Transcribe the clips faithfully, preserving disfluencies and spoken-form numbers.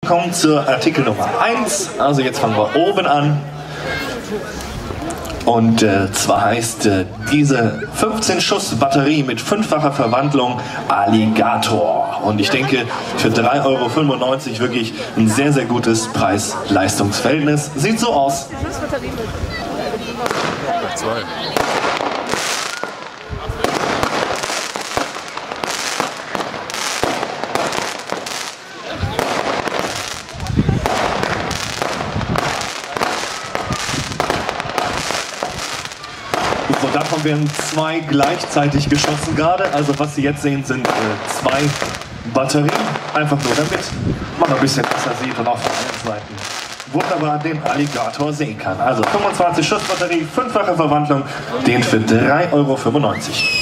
kommen zur Artikel Nummer eins. Also jetzt fangen wir oben an. Und äh, zwar heißt äh, diese fünfzehn Schuss Batterie mit fünffacher Verwandlung Alligator. Und ich denke, für drei Euro fünfundneunzig wirklich ein sehr, sehr gutes Preis-Leistungs-Verhältnis. Sieht so aus. Zwei. So, davon werden zwei gleichzeitig geschossen gerade. Also was Sie jetzt sehen, sind äh, zwei Batterien. Einfach nur damit man ein bisschen besser sieht und auch von allen Seiten wunderbar den Alligator sehen kann. Also fünfundzwanzig Schuss Batterie, fünffache Verwandlung, den für drei Euro fünfundneunzig.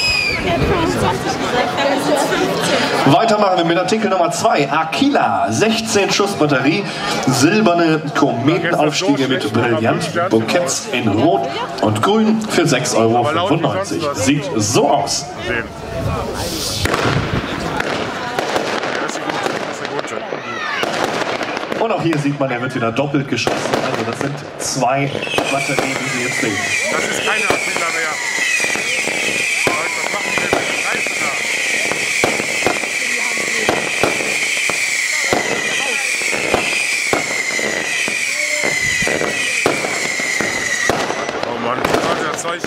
Weitermachen wir mit Artikel Nummer zwei. Aquila, sechzehn Schuss Batterie, silberne Kometenaufstiege mit Brillant-Bouquets in Rot und Grün für sechs Euro fünfundneunzig. Sieht so aus. Und auch hier sieht man, er wird wieder doppelt geschossen. Also das sind zwei Batterien, die Sie jetzt sehen. Das ist keine Aquila mehr. Was machen die denn mit den Reifen da? Oh Mann, das ist ja Zeug.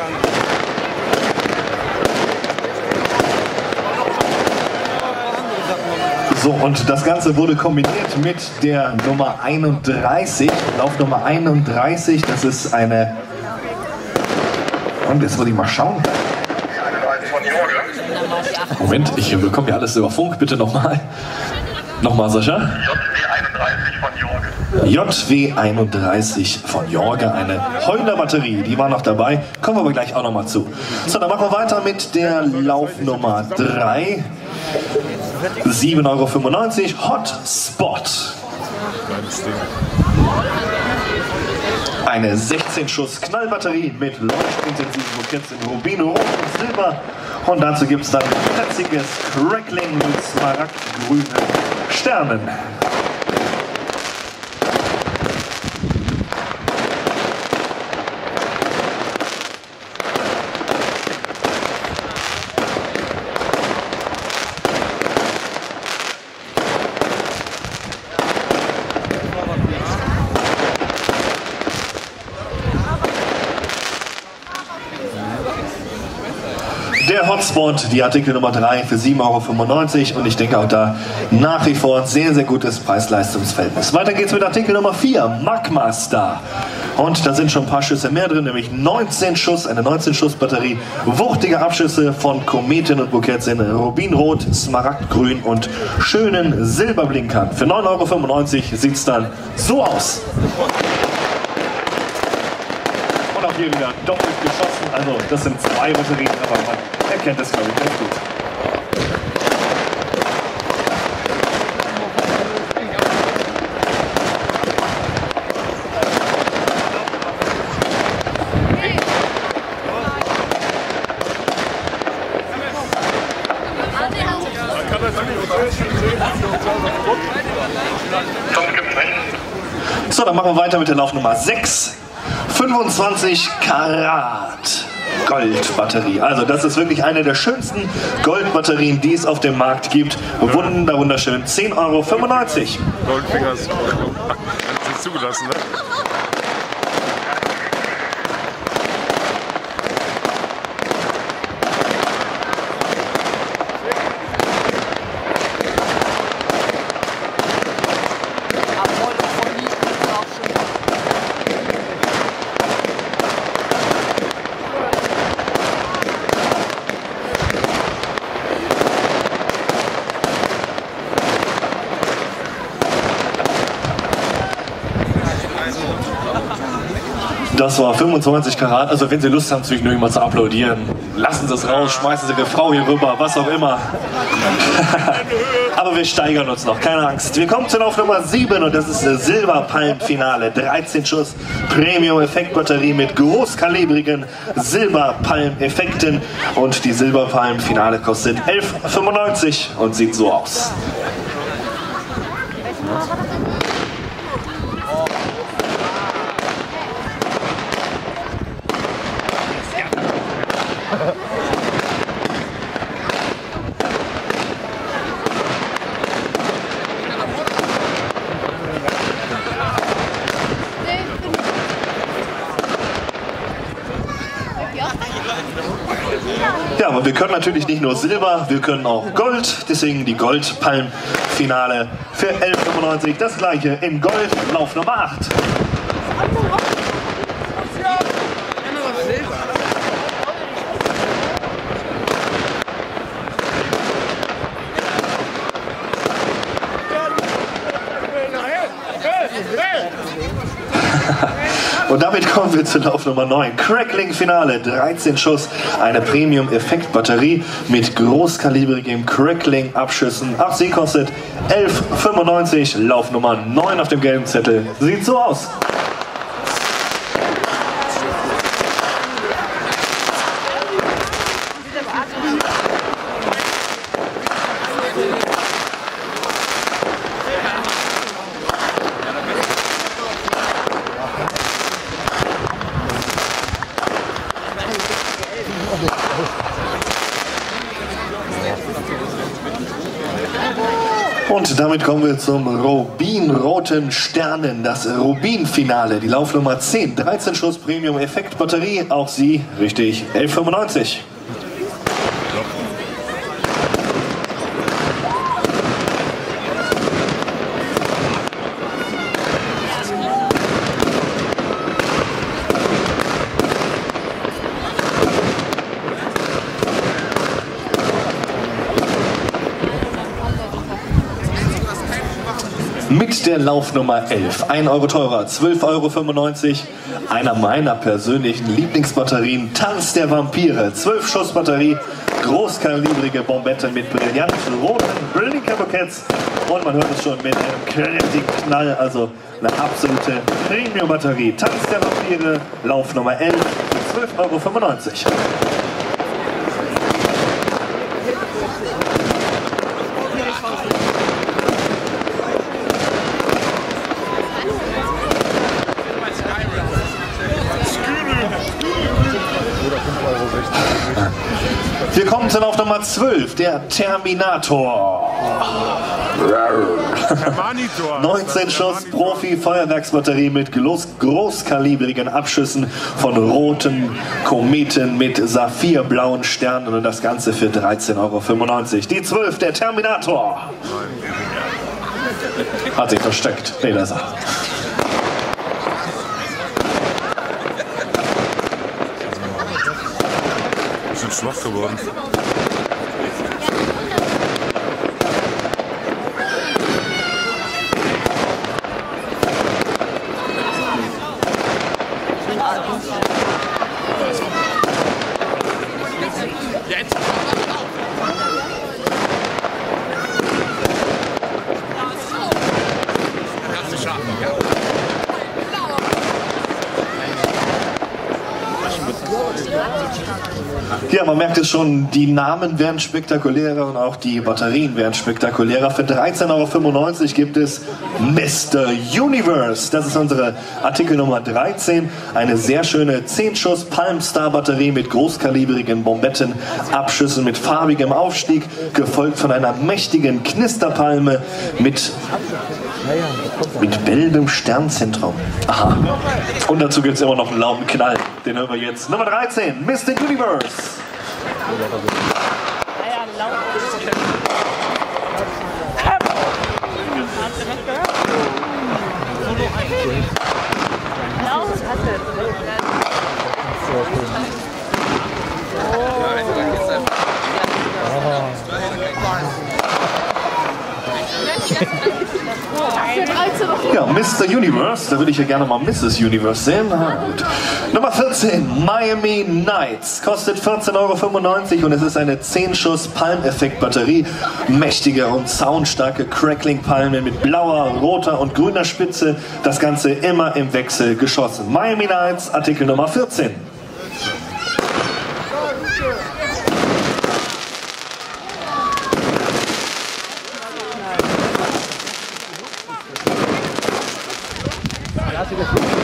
So, und das Ganze wurde kombiniert mit der Nummer einunddreißig, Laufnummer einunddreißig, das ist eine, und jetzt muss ich mal schauen. Moment, ich bekomme ja alles über Funk, bitte nochmal. Nochmal, Sascha. J W einunddreißig von Jorge, eine Heuler-Batterie, die war noch dabei, kommen wir aber gleich auch nochmal zu. So, dann machen wir weiter mit der Laufnummer drei. sieben Euro fünfundneunzig, Hot Spot. Eine sechzehn Schuss Knallbatterie mit leuchtintensiven Bouquets in Rubin, Rot und Silber. Und dazu gibt es dann fetziges Crackling mit smaragdgrünen Sternen. Der Hotspot, die Artikel Nummer drei für sieben Euro fünfundneunzig und ich denke auch da nach wie vor ein sehr, sehr gutes Preis-Leistungs-Verhältnis. Weiter geht's mit Artikel Nummer vier, Magma Star. Und da sind schon ein paar Schüsse mehr drin, nämlich neunzehn Schuss, eine neunzehn Schuss Batterie, wuchtige Abschüsse von Kometen und Bouquets in Rubinrot, Smaragdgrün und schönen Silberblinkern. Für neun Euro fünfundneunzig sieht's dann so aus. Und auch hier wieder doppelt geschossen, also das sind zwei Batterien, aber man erkennt es, glaube ich, ganz gut. So, dann machen wir weiter mit der Laufnummer sechs. fünfundzwanzig Karat Goldbatterie. Also das ist wirklich eine der schönsten Goldbatterien, die es auf dem Markt gibt. Wunder, wunderschön. zehn Euro fünfundneunzig. Goldfinger ist zugelassen, ne? Das war fünfundzwanzig Karat, also wenn Sie Lust haben, zwischendurch mal zu applaudieren, lassen Sie es raus, schmeißen Sie Ihre Frau hier rüber, was auch immer. Aber wir steigern uns noch, keine Angst. Wir kommen zur Lauf Nummer sieben und das ist das Silberpalm-Finale. dreizehn Schuss Premium-Effekt-Batterie mit großkalibrigen Silberpalm-Effekten und die Silberpalm-Finale kostet elf Euro fünfundneunzig und sieht so aus. Ja, aber wir können natürlich nicht nur Silber, wir können auch Gold. Deswegen die Goldpalm-Finale für elf fünfundneunzig. Das gleiche in Gold, Lauf Nummer acht. Und damit kommen wir zu Lauf Nummer neun. Crackling Finale, dreizehn Schuss, eine Premium-Effekt-Batterie mit großkalibrigem Crackling-Abschüssen. Auch sie kostet elf fünfundneunzig. Lauf Nummer neun auf dem gelben Zettel. Sieht so aus. Und damit kommen wir zum Rubinroten Sternen, das Rubin-Finale, die Laufnummer zehn, dreizehn Schuss Premium Effekt Batterie, auch sie richtig elf fünfundneunzig. Mit der Laufnummer elf, ein Euro teurer, zwölf Euro fünfundneunzig, einer meiner persönlichen Lieblingsbatterien, Tanz der Vampire, zwölf Schuss Batterie, großkalibrige Bombetten mit brillanten roten Blinkerbouquets und man hört es schon mit einem kräftigen Knall, also eine absolute Premium-Batterie. Tanz der Vampire, Laufnummer elf, zwölf Euro fünfundneunzig. Wir kommen zu Lauf Nummer zwölf, der Terminator. neunzehn Schuss Profi-Feuerwerksbatterie mit groß, großkalibrigen Abschüssen von roten Kometen mit saphirblauen Sternen und das Ganze für dreizehn Euro fünfundneunzig. Die zwölf, der Terminator. Hat sich versteckt. Nee, da ist er. Sind schwach geworden. Jetzt. Ja, man merkt es schon, die Namen werden spektakulärer und auch die Batterien werden spektakulärer. Für dreizehn Euro fünfundneunzig gibt es Mister Universe. Das ist unsere Artikel Nummer dreizehn. Eine sehr schöne zehn Schuss Palmstar Batterie mit großkalibrigen Bombetten, Abschüssen mit farbigem Aufstieg, gefolgt von einer mächtigen Knisterpalme mit, mit gelbem Sternzentrum. Aha. Und dazu gibt es immer noch einen lauten Knall. Den hören wir jetzt. Nummer dreizehn, Mister Universe. Ja, Mister Universe, da würde ich ja gerne mal Misses Universe sehen. Na gut. Nummer vierzehn, Miami Nights, kostet vierzehn Euro fünfundneunzig und es ist eine zehn Schuss Palmeffekt-Batterie. Mächtige und soundstarke Crackling-Palmen mit blauer, roter und grüner Spitze. Das Ganze immer im Wechsel geschossen. Miami Nights, Artikel Nummer vierzehn. Hast du gefunden?